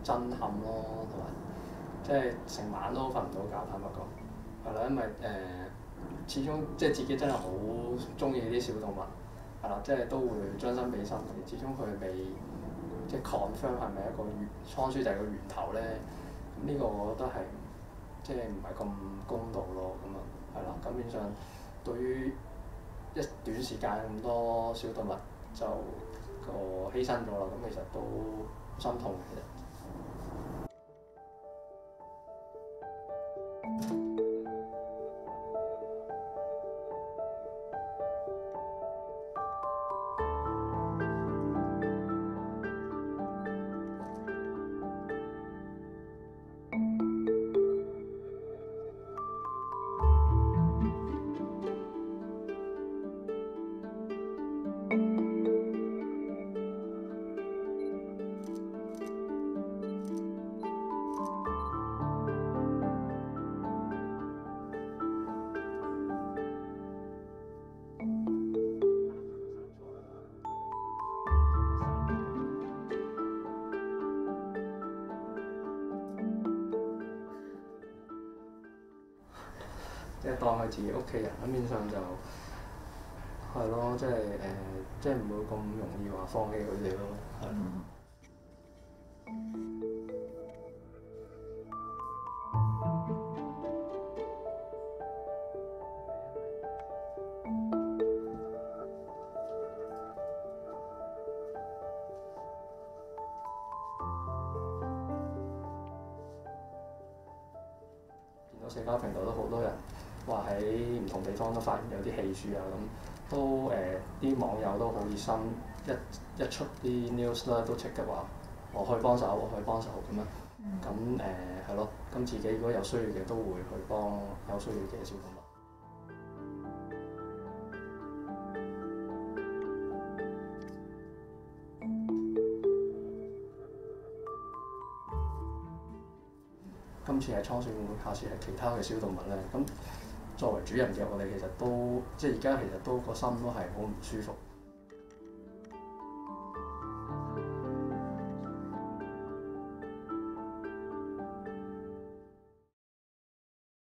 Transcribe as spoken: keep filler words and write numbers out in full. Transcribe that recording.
震撼咯，同埋即係成晚都瞓唔到覺，坦白講，係啦，因為誒、呃、始終即係自己真係好中意啲小動物，係啦，即係都會將心比心嘅。始終佢未即係 confirm 係咪一個源倉鼠就係個源頭咧？咁呢個我覺得係即係唔係咁公道咯，咁啊係啦，咁變相對於一短時間咁多小動物就個犧牲咗啦，咁其實都心痛嘅。其實即係當佢自己屋企人，咁面上就係咯，即係誒、呃，即係唔會咁容易話放棄佢哋咯，係。見到社交平台都好多人話喺唔同地方都發現有啲氣柱啊，咁都誒啲、呃、網友都好熱心，一一出啲 news 啦，都即刻話我去幫手，我去幫手咁樣。咁誒係咯，咁自己如果有需要嘅都會去幫有需要嘅小動物。今次係倉鼠會，下次係其他嘅小動物咧。咁作為主人嘅我哋其實都即係而家其實都個心都係好唔舒服。